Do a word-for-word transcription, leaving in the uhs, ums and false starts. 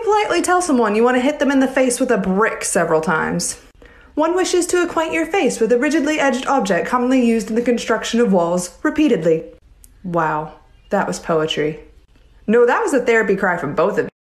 politely tell someone you want to hit them in the face with a brick several times. One wishes to acquaint your face with a rigidly edged object commonly used in the construction of walls, repeatedly. Wow, that was poetry. No, that was a therapy cry from both of you.